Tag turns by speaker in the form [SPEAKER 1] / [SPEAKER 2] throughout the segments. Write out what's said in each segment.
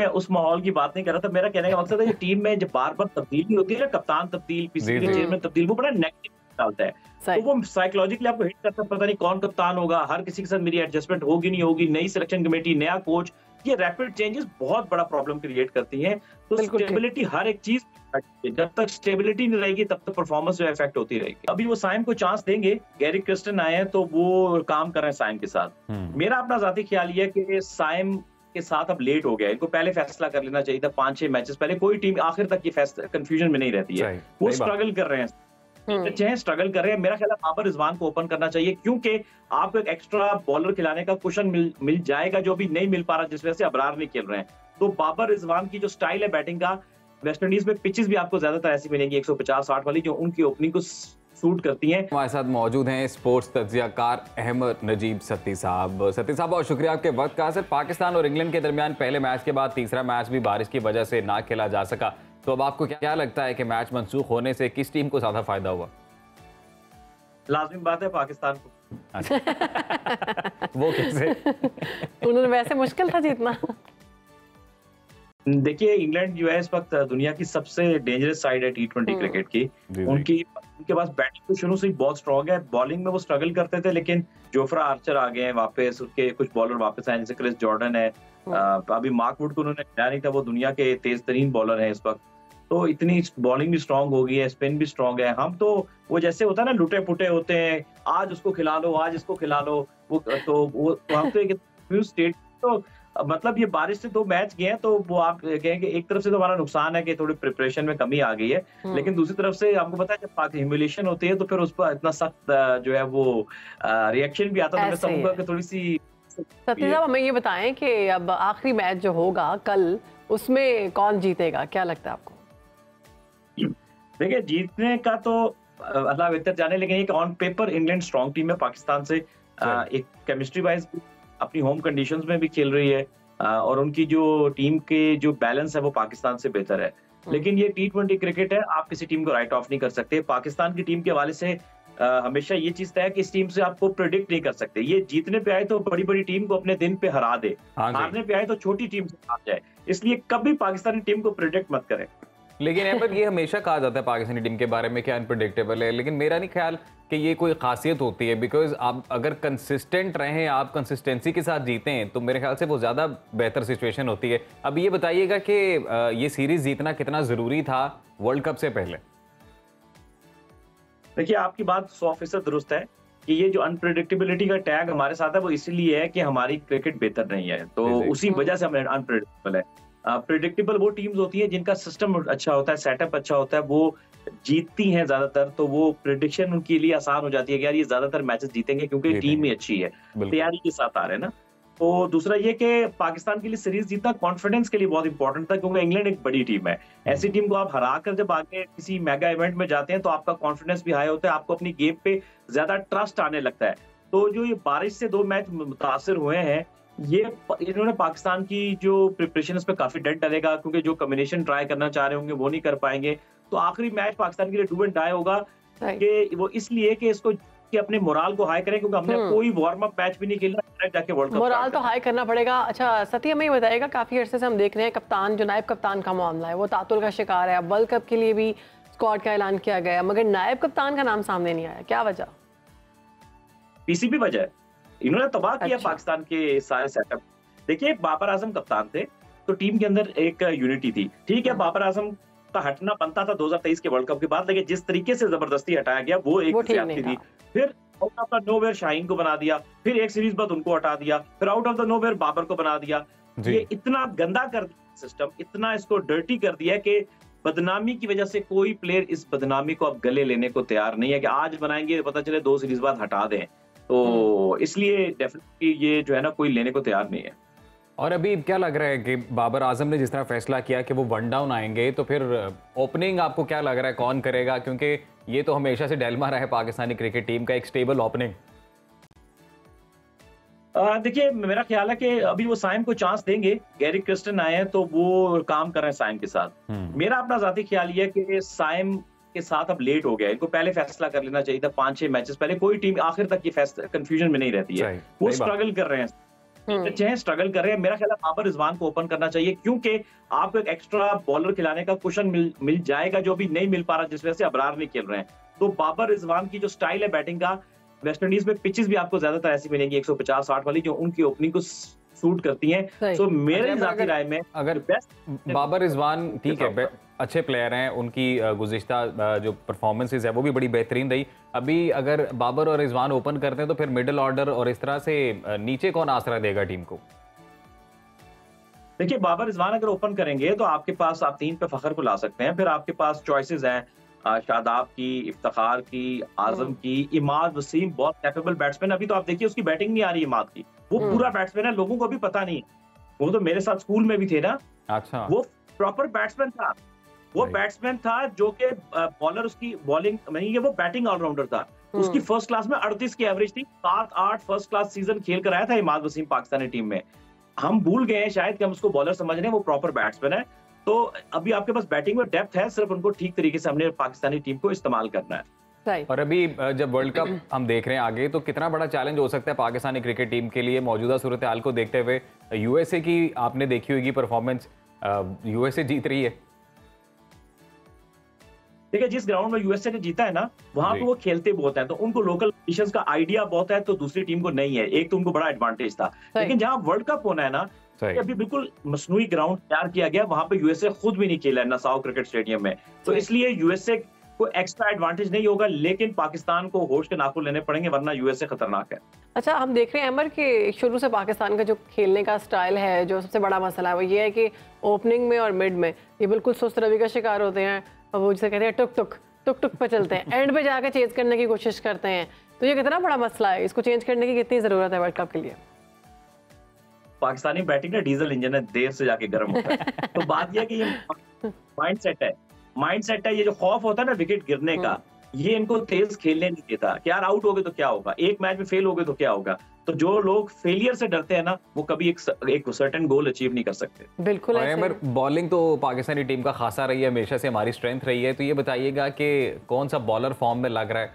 [SPEAKER 1] मैं उस माहौल की बात नहीं कर रहा था। मेरा कहने का मकसद है कि टीम में जब बार-बार तब्दीली होती है ना, कप्तान तब्दील,
[SPEAKER 2] जी,
[SPEAKER 1] पीसीबी के चेयरमैन तब्दील, वो बड़ा नेगेटिव डालता है। तो वो साइकोलॉजिकली आपको हिट करता है, पता नहीं कौन कप्तान होगा, हर किसी के साथ मेरी एडजस्टमेंट होगी नहीं होगी, नई सिलेक्शन कमेटी, नया कोच, ये रैपिड चेंजेस बहुत बड़ा प्रॉब्लम क्रिएट करती हैं। तो स्टेबिलिटी हर एक चीज, जब तक स्टेबिलिटी नहीं रहेगी तब तक परफॉर्मेंस जो इफेक्ट होती रहेगी। अभी वो साइम को चांस देंगे, गैरी क्रिस्टन आए हैं तो वो काम कर रहे हैं साइम के साथ। मेरा अपना जाती ख्याल ये है कि साइम के साथ अब लेट हो गया, इनको पहले फैसला कर लेना चाहिए था 5-6 मैचेस पहले। कोई टीम आखिर तक ये फैसला कंफ्यूजन में नहीं रहती है। वो स्ट्रगल कर रहे हैं, अच्छे हैं, स्ट्रगल कर रहे हैं। मेरा ख्याल है बाबर रिजवान को ओपन करना चाहिए, क्योंकि आपको एक एक्स्ट्रा बॉलर खिलाने का कुशन मिल जाएगा जो अभी नहीं मिल पा रहा, जिस वजह से अबरार नहीं खेल रहे हैं। तो बाबर रिजवान की जो स्टाइल है बैटिंग का, वेस्ट इंडीज में पिचेस भी आपको ज्यादातर ऐसी मिलेंगी 150-60 वाली, जो उनकी ओपनिंग को सूट करती हैं।
[SPEAKER 2] हमारे साथ मौजूद हैं स्पोर्ट्स तज्जियाकार अहमद नजीब सत्ती साहब। सत्ती साहब, बहुत शुक्रिया आपके वक्त का। सर, पाकिस्तान और इंग्लैंड के दरमियान पहले मैच के बाद तीसरा मैच भी बारिश की वजह से ना खेला जा सका, तो अब आपको क्या लगता है कि मैच मनसूख होने से किस टीम को ज्यादा फायदा हुआ?
[SPEAKER 1] लाजमी बात है पाकिस्तान को।
[SPEAKER 2] वो कैसे?
[SPEAKER 3] उन्होंने वैसे मुश्किल था जीतना।
[SPEAKER 1] देखिए, इंग्लैंड जो है इस वक्त दुनिया की सबसे डेंजरस साइड है T20 क्रिकेट की। उनके पास बैटिंग तो शुरू से ही बहुत स्ट्रॉन्ग है, बॉलिंग में वो स्ट्रगल करते थे, लेकिन जोफ्रा आर्चर आ गए हैं वापस, उसके कुछ बॉलर वापस आए, जैसे क्रिस जॉर्डन है। अभी मार्क वुड को उन्होंने हटाया नहीं था, वो दुनिया के तेज तरीन बॉलर है इस वक्त। तो इतनी बॉलिंग भी स्ट्रॉन्ग हो गई है, स्पिन भी स्ट्रॉन्ग है। हम तो वो जैसे होता है ना, लुटे पुटे होते हैं, आज उसको खिला लो, आज इसको खिला लो, वो हम तो एक स्टेट, तो मतलब ये बारिश से 2 मैच गए हैं, तो वो आप कहेंगे एक तरफ से तो हमारा नुकसान है कि थोड़ी प्रिपरेशन में कमी आ गई है, लेकिन दूसरी तरफ से आपको पता है जब ह्यूमिलेशन होती है तो फिर उस पर इतना सख्त जो है वो रिएक्शन भी आता है। तो मैं समझूंगा कि थोड़ी सी।
[SPEAKER 3] सत्ती साहब, हमें ये बताएं कि अब आखिरी मैच जो होगा कल, उसमें कौन जीतेगा, क्या लगता है आपको?
[SPEAKER 1] देखिए, जीतने का तो अल्लाह बेहतर जाने, लेकिन एक on paper England strong team है पाकिस्तान से, एक केमिस्ट्री वाइज अपनी होम कंडीशंस में भी खेल रही है, और उनकी जो टीम के जो बैलेंस है वो पाकिस्तान से बेहतर है। लेकिन ये T20 क्रिकेट है, आप किसी टीम को राइट ऑफ नहीं कर सकते। पाकिस्तान की टीम के हवाले से हमेशा ये चीज तय है कि इस टीम से आपको प्रेडिक्ट नहीं कर सकते। ये जीतने पे आए तो बड़ी बड़ी टीम को अपने दिन पे हरा दे, हारने पे आए तो छोटी टीम से हार जाए, इसलिए कभी पाकिस्तानी टीम को प्रेडिक्ट मत करें।
[SPEAKER 2] लेकिन अहमद, ये हमेशा कहा जाता है पाकिस्तानी टीम के बारे में कि अनप्रेडिक्टेबल है, लेकिन मेरा नहीं ख्याल कि ये कोई खासियत होती है, बिकॉज आप अगर कंसिस्टेंट रहें, आप कंसिस्टेंसी के साथ जीते हैं, तो मेरे ख्याल से वो ज़्यादा बेहतर सिचुएशन होती है। अब ये बताइएगा कि ये सीरीज़ जीतना कितना ज़रूरी था वर्ल्ड कप से पहले?
[SPEAKER 1] देखिए, आपकी बात 100% दुरुस्त है कि ये जो अनप्रेडिक्टेबिलिटी का टैग हमारे साथ है वो इसलिए है कि हमारी क्रिकेट बेहतर नहीं है, तो उसी वजह से हम अनप्रेडिक्टेबल है। प्रेडिक्टेबल वो टीम्स होती हैं जिनका सिस्टम अच्छा होता है, सेटअप अच्छा होता है, वो जीतती हैं ज्यादातर, तो वो प्रेडिक्शन उनके लिए आसान हो जाती है कि यार ये ज्यादातर मैचेस जीतेंगे क्योंकि टीम ही अच्छी है, तैयारी के साथ आ रहे हैं ना। तो दूसरा ये कि पाकिस्तान के लिए सीरीज जीतना कॉन्फिडेंस के लिए बहुत इंपॉर्टेंट था, क्योंकि इंग्लैंड एक बड़ी टीम है। ऐसी टीम को आप हरा कर जब आगे किसी मेगा इवेंट में जाते हैं तो आपका कॉन्फिडेंस भी हाई होता है, आपको अपनी गेम पे ज्यादा ट्रस्ट आने लगता है। तो जो ये बारिश से 2 मैच मुतासिर हुए हैं, ये इन्होंने पाकिस्तान की जो प्रिपरेशन उस पर काफी डेट डालेगा, क्योंकि जो कॉम्बिनेशन ट्राई करना चाह रहे होंगे वो नहीं कर पाएंगे। तो आखिरी मैच पाकिस्तान के लिए डू एंड डाई होगा, कि वो इसलिए कि इसको कि अपने मोराल को हाई करें, क्योंकि हमने कोई वार्म अप मैच भी नहीं खेला, डायरेक्ट जाके वर्ल्ड कप
[SPEAKER 3] मोराल तो हाई करना पड़ेगा। अच्छा सती, हमें ये बताइएगा, काफी अरसे से हम देख रहे हैं कप्तान, जो नायब कप्तान का मामला है वो तातुल का शिकार है। अब वर्ल्ड कप के लिए भी स्क्वाड का ऐलान किया गया, मगर नायब कप्तान का नाम सामने नहीं आया, क्या वजह?
[SPEAKER 1] पीसीबी वजह है, इन्होंने तबाह किया पाकिस्तान के सारे सेटअप। देखिए, बाबर आजम कप्तान थे तो टीम के अंदर एक यूनिटी थी, ठीक है। बाबर आजम का हटना बनता था 2023 के वर्ल्ड कप के बाद, लेकिन जिस तरीके से जबरदस्ती हटाया गया वो एक ज्यादती थी। फिर out of the nowhere Shaheen को बना दिया, फिर एक सीरीज बाद उनको हटा दिया, फिर out of the nowhere Babar को बना दिया। ये इतना गंदा कर दिया सिस्टम, इतना इसको डर्टी कर दिया कि बदनामी की वजह से कोई प्लेयर इस बदनामी को अब गले लेने को तैयार नहीं है कि आज बनाएंगे पता चले 2 सीरीज बाद हटा दें। तो इसलिए डेफिनेटली ये जो है ना कोई लेने को तैयार नहीं है।
[SPEAKER 2] और अभी क्या लग रहा है कि बाबर आजम ने जिस तरह फैसला किया कि वो 1 डाउन आएंगे, तो फिर ओपनिंग आपको क्या लग रहा है कौन करेगा? क्योंकि ये तो हमेशा से डिलेमा रहा है पाकिस्तानी क्रिकेट टीम का, एक स्टेबल ओपनिंग।
[SPEAKER 1] देखिए, मेरा ख्याल है कि अभी वो साइम को चांस देंगे, गैरी क्रिस्टन आए हैं तो वो काम कर रहे हैं साइम के साथ। मेरा अपना जाती ख्याल ये है कि साइम के साथ अब लेट हो गया, इनको पहले फैसला कर लेना चाहिए था 5-6 मैचेस पहले। कोई टीम आखिर तक ये फैसला कंफ्यूजन में नहीं रहती है, वो स्ट्रगल कर रहे हैं, अच्छे हैं, स्ट्रगल कर रहे हैं। मेरा ख्याल है बाबर रिजवान को ओपन करना चाहिए, क्योंकि आपको एक एक्स्ट्रा बॉलर खिलाने का कुशन मिल जाएगा, जो भी नहीं मिल पा रहा, जिस वजह से अबरार नहीं खेल रहे हैं। तो बाबर रिजवान की जो स्टाइल है बैटिंग का, वेस्ट इंडीज में पिचेस भी आपको ज्यादातर ऐसी मिलेंगी 150-60 वाली, जो उनकी ओपनिंग को सूट करती हैं। सो मेरे जाती राय में
[SPEAKER 2] अगर बाबर रिजवान ठीक है, अच्छे प्लेयर हैं, उनकी गुज़िश्ता जो परफॉर्मेंसेज है वो भी बड़ी बेहतरीन रही। अभी अगर बाबर और रिजवान ओपन करते हैं तो फिर मिडिल ऑर्डर और इस तरह से नीचे कौन आसरा देगा टीम को?
[SPEAKER 1] देखिए, बाबर रिजवान अगर ओपन करेंगे तो आपके पास आप 3 पे फखर को ला सकते हैं। फिर आपके पास चॉइसेस हैं शादाब की, इफ्तिखार की, आजम की, इमाद वसीम बहुत कैपेबल बैट्समैन। अभी तो आप देखिए उसकी बैटिंग नहीं आ रही इमाद की, वो पूरा बैट्समैन है, लोगों को भी पता नहीं। वो तो मेरे साथ स्कूल में भी थे ना।
[SPEAKER 2] अच्छा,
[SPEAKER 1] वो प्रॉपर बैट्समैन था। वो बैट्समैन था जो कि बॉलर, उसकी बॉलिंग नहीं है, वो बैटिंग ऑलराउंडर था। उसकी फर्स्ट क्लास में 38 की एवरेज थी। 7-8 फर्स्ट क्लास सीजन खेल कर आया था इमाद वसीम पाकिस्तानी टीम में। हम भूल गए हैं शायद कि हम उसको बॉलर समझ रहे हैं, वो प्रॉपर बैट्समैन है। तो अभी आपके पास बैटिंग में डेप्थ है, सिर्फ उनको ठीक तरीके से हमने पाकिस्तानी टीम को इस्तेमाल करना है।
[SPEAKER 2] और अभी जब वर्ल्ड कप हम देख रहे हैं आगे, तो कितना बड़ा चैलेंज हो सकता है पाकिस्तानी क्रिकेट टीम के लिए मौजूदा सूरत हाल को देखते हुए? यूएसए की आपने देखी होगी परफॉर्मेंस, यूएसए जीत रही है।
[SPEAKER 1] देखिए, जिस ग्राउंड में यूएसए ने जीता है ना, वहां पे वो खेलते बहुत हैं, तो उनको लोकल कंडीशंस का आइडिया बहुत है, तो दूसरी टीम को नहीं है। एक तो उनको बड़ा एडवांटेज था। लेकिन जहां वर्ल्ड कप होना है ना, अभी बिल्कुल मसनूई ग्राउंड तैयार किया गया, वहां पे यूएसए खुद भी नहीं खेला है नसाओ क्रिकेट स्टेडियम में। तो इसलिए यूएसए को एक्स्ट्रा एडवांटेज नहीं होगा, लेकिन पाकिस्तान को होश के नाखून लेने पड़ेंगे, वरना यूएसए खतरनाक है।
[SPEAKER 3] अच्छा, हम देख रहे हैं अमर कि शुरू से पाकिस्तान का जो खेलने का स्टाइल है, जो सबसे बड़ा मसला है वो ये है कि ओपनिंग में और मिड में ये बिल्कुल सुस्त रवि का शिकार होते हैं। वो जिसे कहते हैं टुक टुक टुक टुक पे चलते हैं, एंड पे जाकर चेंज करने की कोशिश करते हैं। तो ये कितना बड़ा मसला है, इसको चेंज करने की कितनी जरूरत है वर्ल्ड कप के लिए?
[SPEAKER 1] पाकिस्तानी बैटिंग ना डीजल इंजन है, देर से जाके गर्म होता है। तो बात यह है कि ये माइंडसेट है, माइंडसेट है। ये जो खौफ होता है ना विकेट गिरने का, ये इनको तेज खेलने नहीं देता कि यार आउट हो गए तो क्या होगा, एक मैच में फेल हो गए तो क्या होगा। तो जो लोग फेलियर से डरते हैं ना, वो कभी एक सर्टेन गोल अचीव नहीं कर सकते।
[SPEAKER 3] बिल्कुल।
[SPEAKER 2] और बॉलिंग तो पाकिस्तानी टीम का खासा रही है, हमेशा से हमारी स्ट्रेंथ रही है। तो ये बताइएगा कि कौन सा बॉलर फॉर्म में लग रहा है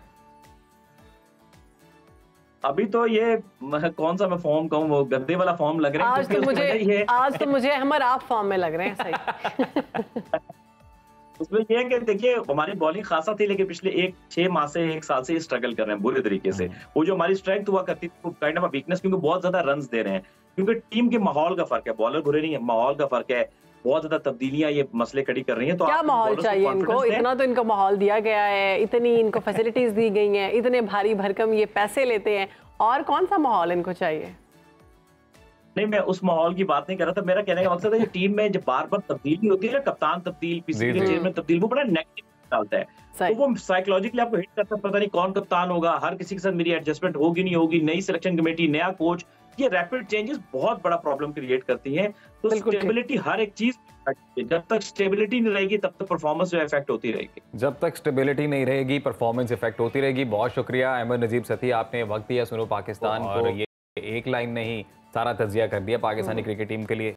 [SPEAKER 1] अभी? तो ये कौन सा मैं फॉर्म कहूँ, वो गद्दे वाला फॉर्म लग रहा है।
[SPEAKER 3] आज तो मुझे हमारे आप फॉर्म में लग रहे हैं। सही।
[SPEAKER 1] उसमें ये है कि देखिए, हमारी बॉलिंग खासा थी, लेकिन पिछले 6 माह से 1 साल से स्ट्रगल कर रहे हैं बुरे तरीके से। वो जो हमारी स्ट्रेंथ हुआ करती थी, काइंड ऑफ वीकनेस, क्योंकि बहुत ज्यादा रन्स दे रहे हैं, क्योंकि टीम के माहौल का फर्क है। बॉलर बुरे नहीं है, माहौल का फर्क है। बहुत ज्यादा तब्दीलियां ये मसले खड़ी कर रही हैं। तो
[SPEAKER 3] क्या माहौल चाहिए इनको? इतना तो इनको माहौल दिया गया है, इतनी इनको फैसिलिटीज दी गई हैं, इतने भारी भरकम ये पैसे लेते हैं, और कौन सा माहौल इनको चाहिए?
[SPEAKER 1] नहीं, मैं उस माहौल की बात नहीं कर रहा था। मेरा कहने का मकसद है, टीम में जब बार बार तब्दीली होती है ना, कप्तान तब्दील, पीसीबी के चेयरमैन तब्दील, वो बड़ा नेगेटिव डालता है। तो वो साइकोलॉजिकली आपको हिट करता है, पता नहीं कौन कप्तान होगा, हर किसी के साथ मेरी एडजस्टमेंट होगी नहीं होगी, नई सिलेक्शन कमेटी, नया कोच, ये रैपिड चेंजेस बहुत बड़ा प्रॉब्लम क्रिएट करती है। तो स्टेबिलिटी हर एक चीज, जब तक स्टेबिलिटी नहीं रहेगी तब तक परफॉर्मेंस जो इफेक्ट होती रहेगी।
[SPEAKER 2] जब तक स्टेबिलिटी नहीं रहेगी परफॉर्मेंस इफेक्ट होती रहेगी। बहुत शुक्रिया अहमद नजीब सती, आपने वक्त दिया सुनो पाकिस्तान को। ये एक लाइन नहीं, सारा तज्जिया कर दिया पाकिस्तानी क्रिकेट टीम के लिए।